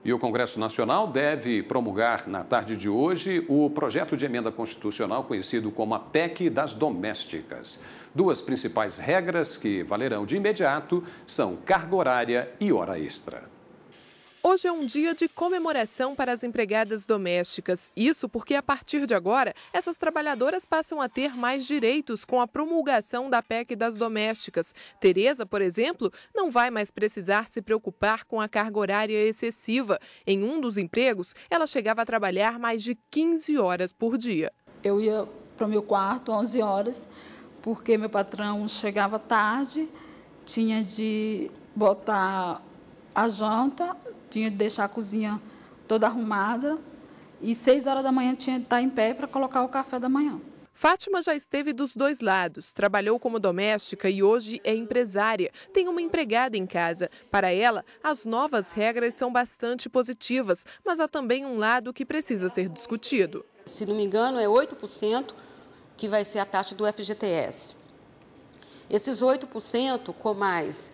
E o Congresso Nacional deve promulgar na tarde de hoje o projeto de emenda constitucional conhecido como a PEC das domésticas. Duas principais regras que valerão de imediato são carga horária e hora extra. Hoje é um dia de comemoração para as empregadas domésticas. Isso porque, a partir de agora, essas trabalhadoras passam a ter mais direitos com a promulgação da PEC das domésticas. Tereza, por exemplo, não vai mais precisar se preocupar com a carga horária excessiva. Em um dos empregos, ela chegava a trabalhar mais de 15 horas por dia. Eu ia para o meu quarto 11 horas, porque meu patrão chegava tarde, tinha de botar a janta, tinha de deixar a cozinha toda arrumada e 6 horas da manhã tinha de estar em pé para colocar o café da manhã. Fátima já esteve dos dois lados, trabalhou como doméstica e hoje é empresária. Tem uma empregada em casa. Para ela, as novas regras são bastante positivas, mas há também um lado que precisa ser discutido. Se não me engano, é 8% que vai ser a taxa do FGTS. Esses 8% com mais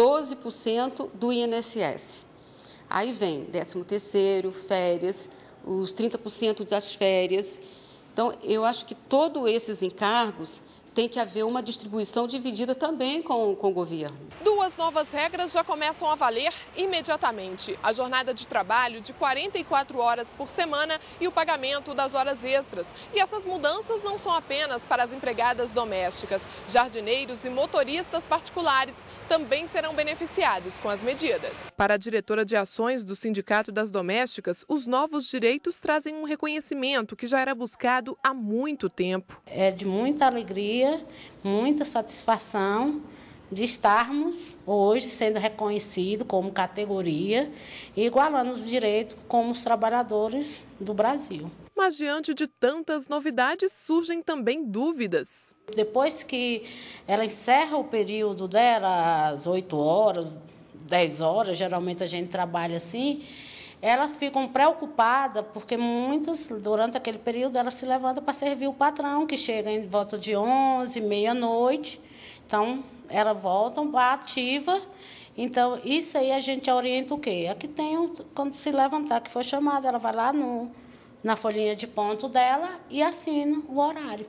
12% do INSS. Aí vem 13º, férias, os 30% das férias. Então, eu acho que todos esses encargos tem que haver uma distribuição dividida também com o governo. Duas novas regras já começam a valer imediatamente. A jornada de trabalho de 44 horas por semana e o pagamento das horas extras. E essas mudanças não são apenas para as empregadas domésticas. Jardineiros e motoristas particulares também serão beneficiados com as medidas. Para a diretora de ações do Sindicato das Domésticas, os novos direitos trazem um reconhecimento que já era buscado há muito tempo. É de muita alegria, muita satisfação de estarmos hoje sendo reconhecidos como categoria e igualando os direitos como os trabalhadores do Brasil. Mas diante de tantas novidades, surgem também dúvidas. Depois que ela encerra o período dela, às 8 horas, 10 horas, geralmente a gente trabalha assim, elas ficam preocupadas porque muitas, durante aquele período, elas se levantam para servir o patrão, que chega em volta de 11, meia-noite. Então, elas voltam para a ativa. Então, isso aí a gente orienta o quê? Aqui tem, quando se levantar, que foi chamada, ela vai lá na folhinha de ponto dela e assina o horário.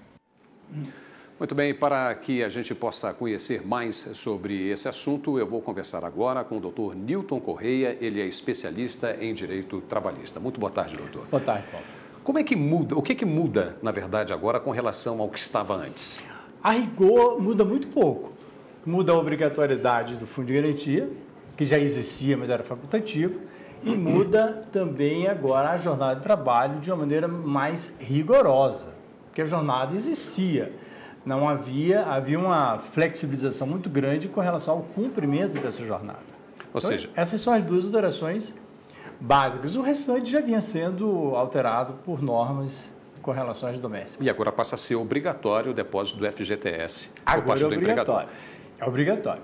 Muito bem, para que a gente possa conhecer mais sobre esse assunto, eu vou conversar agora com o doutor Nilton Correia, ele é especialista em direito trabalhista. Muito boa tarde, doutor. Boa tarde, Paulo. Como é que muda, o que muda, na verdade, agora com relação ao que estava antes? A rigor, muda muito pouco. Muda a obrigatoriedade do fundo de garantia, que já existia, mas era facultativo, e muda também agora a jornada de trabalho de uma maneira mais rigorosa, porque a jornada existia. Não havia uma flexibilização muito grande com relação ao cumprimento dessa jornada. Ou seja, essas são as duas alterações básicas. O restante já vinha sendo alterado por normas com relação às domésticas. E agora passa a ser obrigatório o depósito do FGTS por agora parte do empregador. É obrigatório.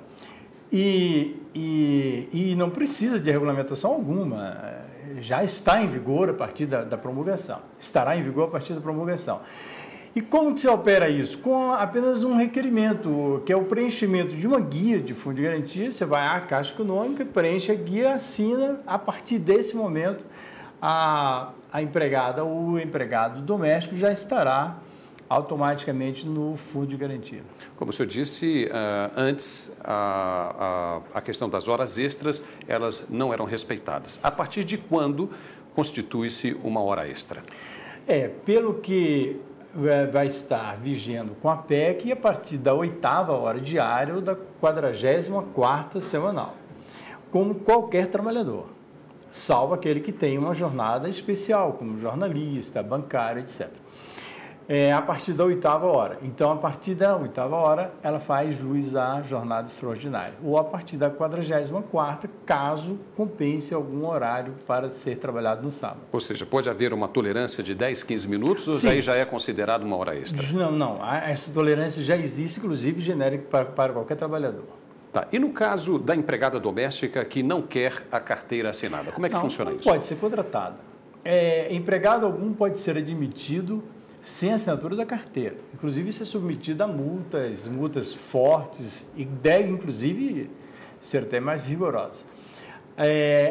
E não precisa de regulamentação alguma. Já está em vigor a partir da promulgação. Estará em vigor a partir da promulgação. E como se opera isso? Com apenas um requerimento, que é o preenchimento de uma guia de fundo de garantia. Você vai à Caixa Econômica, preenche a guia, assina. A partir desse momento, a empregada ou o empregado doméstico já estará automaticamente no fundo de garantia. Como o senhor disse, antes a questão das horas extras, elas não eram respeitadas. A partir de quando constitui-se uma hora extra? Pelo que vai estar vigendo com a PEC e a partir da 8ª hora diária ou da 44ª semanal, como qualquer trabalhador, salvo aquele que tem uma jornada especial, como jornalista, bancário, etc. A partir da 8ª hora. Então, a partir da 8ª hora, ela faz jus à jornada extraordinária. Ou a partir da 44ª, caso compense algum horário para ser trabalhado no sábado. Ou seja, pode haver uma tolerância de 10, 15 minutos ou aí já é considerado uma hora extra? Não. Essa tolerância já existe, inclusive genérica para qualquer trabalhador. Tá. E no caso da empregada doméstica que não quer a carteira assinada, como é que funciona isso? Pode ser contratada. Empregado algum pode ser admitido sem assinatura da carteira. Inclusive, isso é submetido a multas fortes e deve, inclusive, ser até mais rigorosas.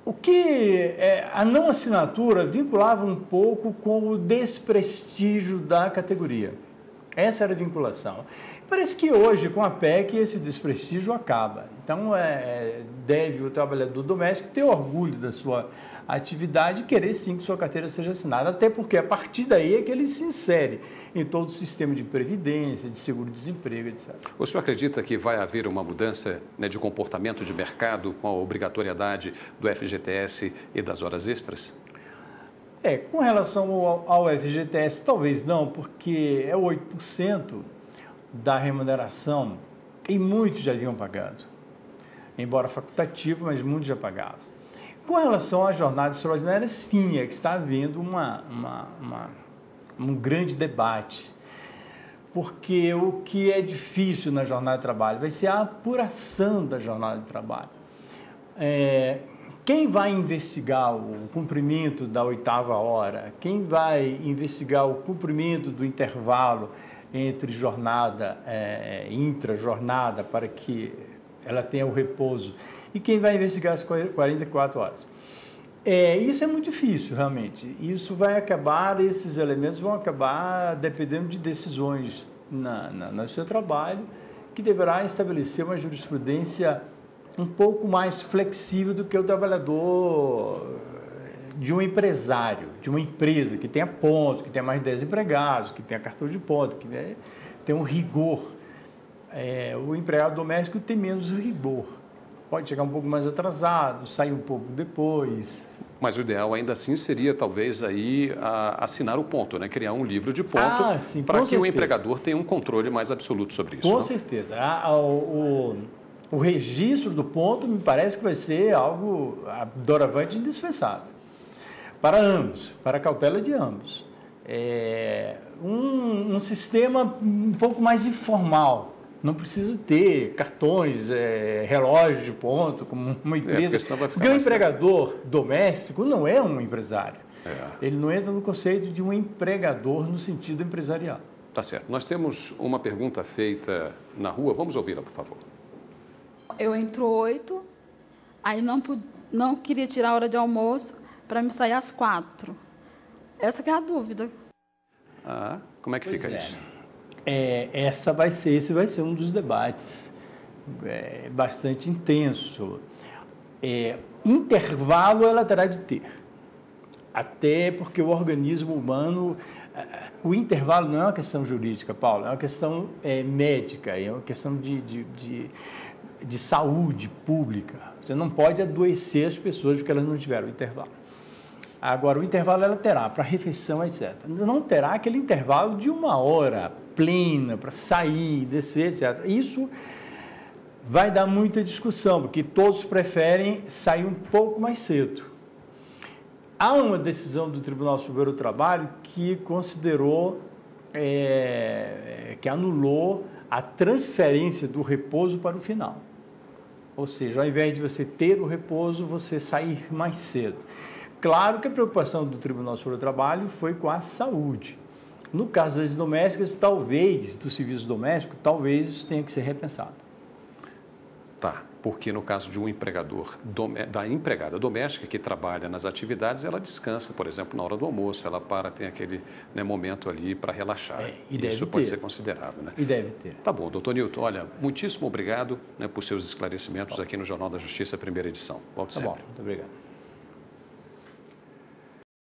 O que a não assinatura vinculava um pouco com o desprestígio da categoria. Essa era a vinculação. Parece que hoje, com a PEC, esse desprestígio acaba. Então, deve o trabalhador doméstico ter orgulho da sua atividade e querer sim que sua carteira seja assinada, até porque a partir daí é que ele se insere em todo o sistema de previdência, de seguro-desemprego, etc. O senhor acredita que vai haver uma mudança, né, de comportamento de mercado com a obrigatoriedade do FGTS e das horas extras? Com relação ao FGTS, talvez não, porque é 8% da remuneração e muitos já haviam pagado. Embora facultativo, mas muitos já pagavam. Com relação à jornada extraordinária, sim, é que está havendo um grande debate. Porque o que é difícil na jornada de trabalho vai ser a apuração da jornada de trabalho. Quem vai investigar o cumprimento da 8ª hora? Quem vai investigar o cumprimento do intervalo entre jornada e intra-jornada para que ela tenha o repouso? E quem vai investigar as 44 horas? Isso é muito difícil, realmente. Esses elementos vão acabar dependendo de decisões no seu trabalho, que deverá estabelecer uma jurisprudência um pouco mais flexível do que o trabalhador de um empresário, de uma empresa que tenha ponto, que tenha mais de 10 empregados, que tenha cartão de ponto, que tem um rigor. O empregado doméstico tem menos rigor. Pode chegar um pouco mais atrasado, sair um pouco depois. Mas o ideal ainda assim seria talvez aí assinar o ponto, né? Criar um livro de ponto para que o empregador tenha um controle mais absoluto sobre isso. Com certeza. O registro do ponto me parece que vai ser algo doravante indispensável para ambos, para a cautela de ambos. Um sistema um pouco mais informal. Não precisa ter cartões, relógios de ponto, como uma empresa. Porque o empregador doméstico não é um empresário. Ele não entra no conceito de um empregador no sentido empresarial. Tá certo. Nós temos uma pergunta feita na rua. Vamos ouvi-la, por favor. Eu entro 8, aí não queria tirar a hora de almoço para me sair às 4. Essa que é a dúvida. Como é que fica isso? Esse vai ser um dos debates bastante intenso. Intervalo ela terá de ter, até porque o organismo humano, o intervalo não é uma questão jurídica, Paulo, é uma questão médica, é uma questão de saúde pública. Você não pode adoecer as pessoas porque elas não tiveram intervalo. Agora, o intervalo ela terá para refeição, etc. Não terá aquele intervalo de 1 hora plena para sair, descer, etc. Isso vai dar muita discussão, porque todos preferem sair um pouco mais cedo. Há uma decisão do Tribunal Superior do Trabalho que considerou, que anulou a transferência do repouso para o final. Ou seja, ao invés de você ter o repouso, você sair mais cedo. Claro que a preocupação do Tribunal Superior do Trabalho foi com a saúde. No caso das domésticas, talvez, do serviço doméstico, talvez isso tenha que ser repensado. Tá, porque no caso de um empregador, da empregada doméstica que trabalha nas atividades, ela descansa, por exemplo, na hora do almoço, ela tem aquele momento ali para relaxar. Isso pode ser considerado, né? E deve ter. Tá bom, doutor Nilton, olha, muitíssimo obrigado, né, por seus esclarecimentos aqui no Jornal da Justiça, primeira edição. Volte sempre. Tá bom, muito obrigado.